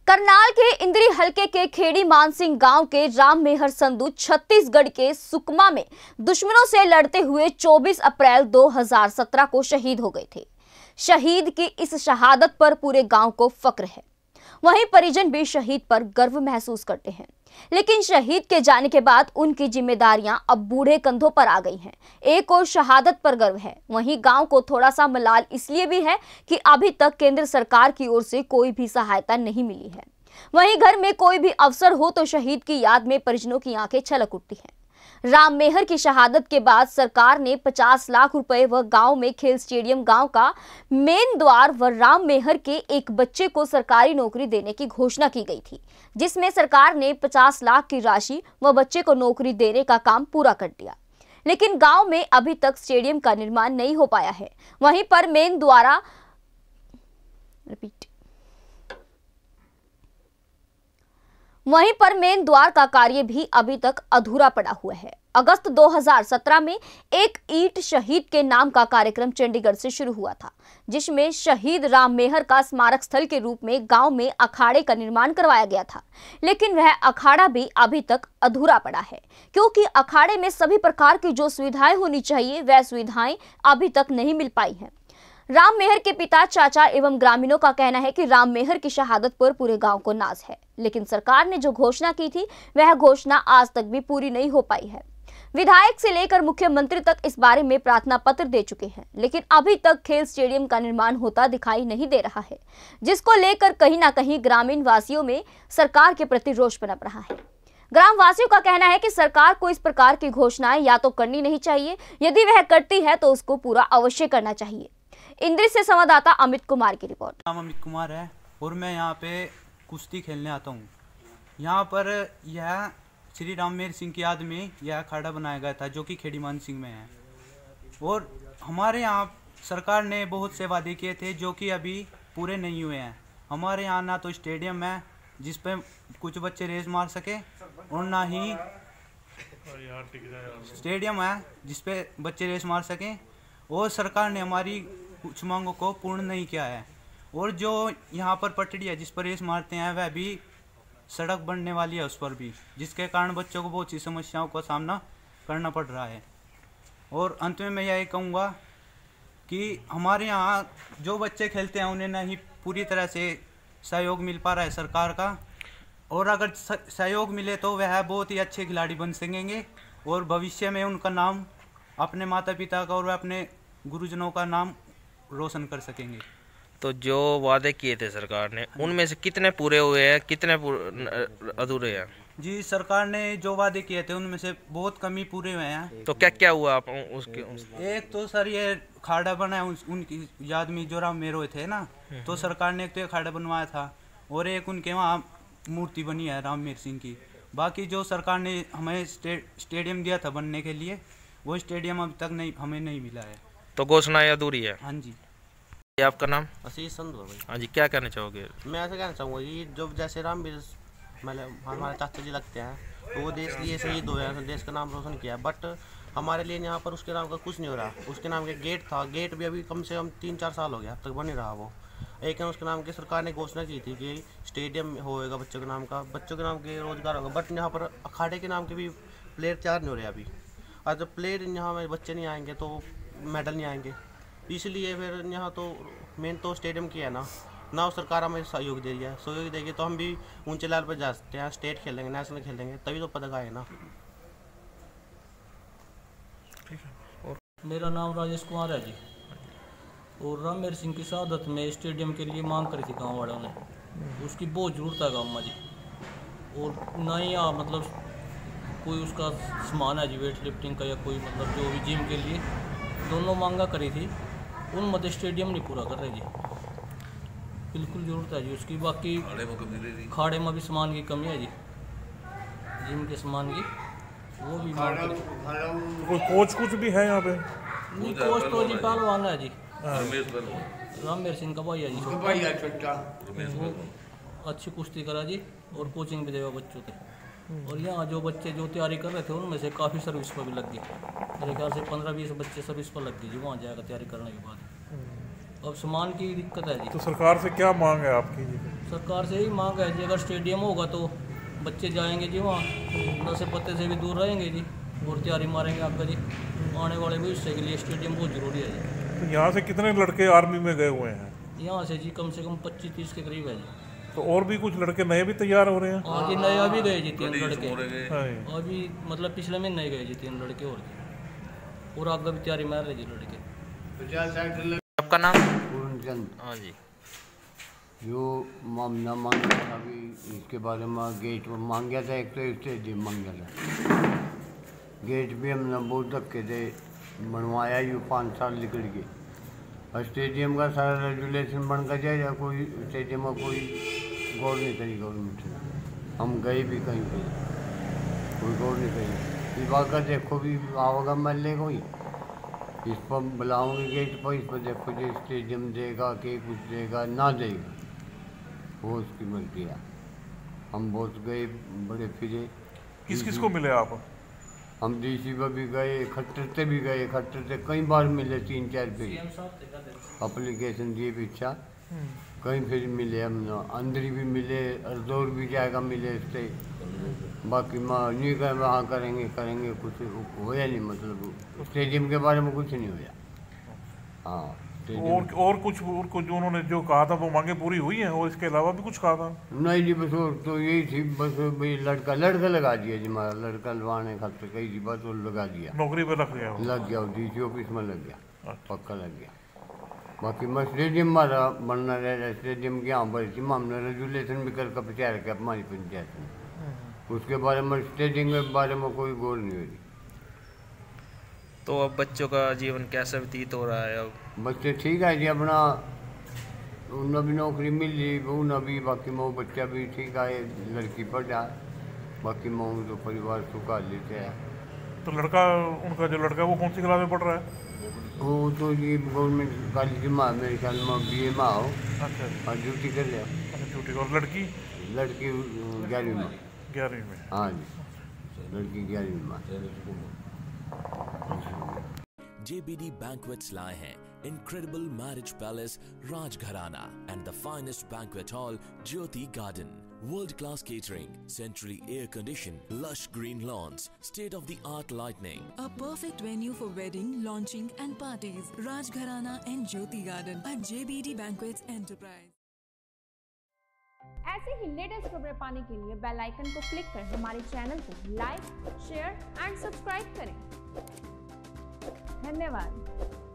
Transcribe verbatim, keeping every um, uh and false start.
करनाल के इंद्री हलके के खेड़ी मानसिंह गांव के राम मेहर संधू छत्तीसगढ़ के सुकमा में दुश्मनों से लड़ते हुए चौबीस अप्रैल दो हज़ार सत्रह को शहीद हो गए थे। शहीद की इस शहादत पर पूरे गांव को फक्र है। वहीं परिजन भी शहीद पर गर्व महसूस करते हैं, लेकिन शहीद के जाने के बाद उनकी जिम्मेदारियां अब बूढ़े कंधों पर आ गई हैं। एक और शहादत पर गर्व है, वहीं गांव को थोड़ा सा मलाल इसलिए भी है कि अभी तक केंद्र सरकार की ओर से कोई भी सहायता नहीं मिली है। वहीं घर में कोई भी अवसर हो तो शहीद की याद में परिजनों की आंखें छलक उठती हैं। राम मेहर की शहादत के बाद सरकार ने पचास लाख रुपए व गांव में खेल स्टेडियम, गांव का मेन द्वार व राम मेहर के एक बच्चे को सरकारी नौकरी देने की घोषणा की गई थी, जिसमें सरकार ने पचास लाख की राशि व बच्चे को नौकरी देने का काम पूरा कर दिया। लेकिन गांव में अभी तक स्टेडियम का निर्माण नहीं हो पाया है। वहीं पर मेन द्वारा रिपीट वहीं पर मेन द्वार का कार्य भी अभी तक अधूरा पड़ा हुआ है। अगस्त दो हज़ार सत्रह में एक ईंट शहीद के नाम का कार्यक्रम चंडीगढ़ से शुरू हुआ था, जिसमें शहीद राम मेहर का स्मारक स्थल के रूप में गांव में अखाड़े का निर्माण करवाया गया था। लेकिन वह अखाड़ा भी अभी तक अधूरा पड़ा है, क्योंकि अखाड़े में सभी प्रकार की जो सुविधाएं होनी चाहिए वह सुविधाएं अभी तक नहीं मिल पाई हैं। राम मेहर के पिता, चाचा एवं ग्रामीणों का कहना है कि राम मेहर की शहादत पर पूरे गांव को नाज है, लेकिन सरकार ने जो घोषणा की थी वह घोषणा आज तक भी पूरी नहीं हो पाई है। विधायक से लेकर मुख्यमंत्री तक इस बारे में प्रार्थना पत्र दे चुके हैं, लेकिन अभी तक खेल स्टेडियम का निर्माण होता दिखाई नहीं दे रहा है, जिसको लेकर कहीं ना कहीं ग्रामीण वासियों में सरकार के प्रति रोष पनप रहा है। ग्राम वासियों का कहना है कि सरकार को इस प्रकार की घोषणाएं या तो करनी नहीं चाहिए, यदि वह करती है तो उसको पूरा अवश्य करना चाहिए। इंद्री से संवाददाता अमित कुमार की रिपोर्ट। नाम अमित कुमार है और मैं यहाँ पे कुश्ती खेलने आता हूँ। यहाँ पर यह श्री राम मेहर सिंह की याद में यह अखाड़ा बनाया गया था, जो कि खेड़ी मानसिंह में है। और हमारे यहाँ सरकार ने बहुत से वादे किए थे जो कि अभी पूरे नहीं हुए हैं। हमारे यहाँ ना तो स्टेडियम है जिस पे कुछ बच्चे रेस मार सके, और ना ही स्टेडियम है जिस पे बच्चे रेस मार सकें। और सरकार ने हमारी कुछ मांगों को पूर्ण नहीं किया है। और जो यहाँ पर पटड़ी है जिस पर रेस मारते हैं वह भी सड़क बनने वाली है उस पर भी, जिसके कारण बच्चों को बहुत सी समस्याओं का सामना करना पड़ रहा है। और अंत में मैं यही कहूँगा कि हमारे यहाँ जो बच्चे खेलते हैं उन्हें ना ही पूरी तरह से सहयोग मिल पा रहा है सरकार का, और अगर सहयोग मिले तो वह बहुत ही अच्छे खिलाड़ी बन सकेंगे और भविष्य में उनका नाम, अपने माता पिता का और अपने गुरुजनों का नाम रोशन कर सकेंगे। तो जो वादे किए थे सरकार ने, उनमें से कितने पूरे हुए हैं, कितने अधूरे हैं? जी, सरकार ने जो वादे किए थे उनमें से बहुत कम ही पूरे हुए हैं। तो क्या क्या हुआ आप उसके? एक तो सर ये खाड़ा बना है उनकी याद में, जो राम मेहर हुए थे ना, तो सरकार ने एक तो खाड़ा बनवाया था, और एक उनके वहाँ मूर्ति बनी है राम मेहर सिंह की। बाकी जो सरकार ने हमें स्टे, स्टेडियम दिया था बनने के लिए, वो स्टेडियम अभी तक नहीं हमें नहीं मिला है। तो घोषणा अधूरी है। हाँ जी। ये आपका नाम? आशीष संधू भाई। हाँ जी, क्या कहना चाहोगे? मैं ऐसा कहना चाहूँगा कि जो जैसे राम मेहर मतलब हमारे चाचा जी लगते हैं, तो वो देश लिए शहीद हुए हैं, देश का नाम रोशन किया है। बट हमारे लिए यहाँ पर उसके नाम का कुछ नहीं हो रहा। उसके नाम के गेट था, गेट भी अभी कम से कम तीन चार साल हो गया, अब तक बन ही रहा वो। एक उसके नाम की सरकार ने घोषणा की थी कि स्टेडियम होएगा बच्चों के नाम का, बच्चों के नाम के रोजगार होगा, बट यहाँ पर अखाड़े के नाम के भी प्लेयर तैयार नहीं हो रहे अभी। और जब प्लेयर यहाँ में बच्चे नहीं आएंगे तो मेडल नहीं आएंगे, इसलिए फिर यहाँ तो मेन तो स्टेडियम की है ना ना सरकार हमें सहयोग दे रही है। सहयोग देगी तो हम भी ऊंचे लेवल पर जा सकते हैं, स्टेट खेलेंगे, नेशनल खेलेंगे, तभी तो पदक आए ना। मेरा नाम राजेश कुमार है जी। और राम मेहर सिंह की शहादत में स्टेडियम के लिए मांग करी थी गाँव वालों ने, उसकी बहुत ज़रूरत है गाँव में जी। और ना ही यहाँ मतलब कोई उसका सामान है जी, वेट लिफ्टिंग का या कोई मतलब जो भी जिम के लिए, दोनों मांगा करी थी, उन मध्य स्टेडियम नहीं पूरा कर रहे जी। बिल्कुल ज़रूरत है जी उसकी। बाकी खाड़े में भी सामान की कमी है जी, जिम के सामान की, वो भी मांग करी। कोई कोच कुछ भी है यहाँ पे? नहीं, कोच तो जी पहलवान है जी, राम मेहर सिंह का भाई है जी, वो अच्छी कुश्ती करा जी और कोचिंग भी देगा बच्चों के। और यहाँ जो बच्चे जो तैयारी कर रहे थे उनमें से काफ़ी सर्विस पर भी लग गए, मेरे ख्याल से पंद्रह बीस बच्चे सर्विस पर लग गए जी वहाँ जाएगा तैयारी करने के बाद। अब सामान की दिक्कत है जी। तो सरकार से क्या मांग है आपकी? सरकार से यही मांग है जी, अगर स्टेडियम होगा तो बच्चे जाएंगे जी, वहाँ नशे पत्ते से भी दूर रहेंगे जी और तैयारी मारेंगे आपका जी। आने वाले भविष्य के लिए स्टेडियम बहुत ज़रूरी है जी। तो यहाँ से कितने लड़के आर्मी में गए हुए हैं? यहाँ से जी कम से कम पच्चीस तीस के करीब है जी। तो और भी कुछ लड़के नए भी तैयार हो रहे हैं? हाँ जी, नए अभी गए जी तीन लड़के, अभी मतलब पिछले महीने ही गए जी तीन लड़के और जी, और आगे भी तैयारी मार रहे जी लड़के। आपका नाम? पूर्णचंद। हाँ जी। जो मामला मांगा था अभी इसके बारे में, गेट मांग गया था, एक तो स्टेडियम मांग गया था। गेट भी हमने बहुत धक्के से बनवाया, यूँ पाँच साल निकल गए। और स्टेडियम का सारा रेगुलेशन बन कर जाए या कोई स्टेडियम में कोई गौर नहीं करी गवर्नमेंट ने। हम गए भी कहीं कहीं, कोई गौर नहीं करी। विभाग का देखो भी आओगा मल्ले कोई, इस पर बुलाऊंगे गेट पर, इस पर देखो जो स्टेडियम देगा कि कुछ देगा ना देगा, वो उसकी मर्जी है। हम बहुत गए, बड़े फिरे। किस किस को मिले आप? हम डीसी पर भी गए, खट्टर से भी गए, खट्टर से कई बार मिले, तीन चार फिर अप्लीकेशन दिए पीछा, कहीं फिर मिले हम, अंदरी भी मिले, अर्दौर भी जाएगा मिले इससे। बाकी माँ नहीं कर वहाँ करेंगे करेंगे कुछ होया नहीं, मतलब स्टेडियम के बारे में कुछ नहीं होया। हाँ, और और कुछ और कुछ जो उन्होंने जो कहा था वो मांगे पूरी हुई हैं, और इसके अलावा भी कुछ कहा था? नहीं जी, बस और तो यही थी, बस भाई लड़का लड़का लगा दिया जी, हमारा लड़का लवाने खाते कही थी, बस वो लगा दिया, नौकरी पे लग गया, लग गया डीसी ऑफिस में लग गया, पक्का लग गया। बाकी मैं स्टेडियम हमारा बनना रह रहा, स्टेडियम की यहाँ पर थी, हमने रेगुलेशन भी करके पहुँचा रखे हमारी पंचायत में, उसके बारे में स्टेडियम के बारे में कोई गौर नहीं हो रही। तो अब बच्चों का जीवन कैसा व्यतीत हो रहा है? अब बच्चे ठीक है जी, अपना उन्हें भी नौकरी मिल रही, उन्हें भी, बाकी मैं बच्चा भी ठीक है, लड़की पढ़ रहा, बाकी मैं तो परिवार सुखा लेते हैं। तो लड़का, उनका जो लड़का वो कौन सी क्लास में पढ़ रहा है? वो तो ये गवर्नमेंट कॉलेज में, मेरे ख्याल में बी ए में हो। अच्छा, ड्यूटी कर रहे हो? अच्छा, ड्यूटी। और लड़की? लड़की ग्यारहवीं में। ग्यारहवीं में? हाँ जी, लड़की ग्यारहवीं में। J B D Banquets लाए हैं Incredible Marriage Palace Rajgharana and the finest banquet hall Jyoti Garden. World-class catering, centrally air-conditioned, lush green lawns, state-of-the-art lighting. A perfect venue for wedding, launching and parties. Rajgharana and Jyoti Garden at J B D Banquets Enterprise. ऐसे ही latest खबरें पाने के लिए bell icon को click कर हमारे channel को like, share and subscribe करें। धन्यवाद।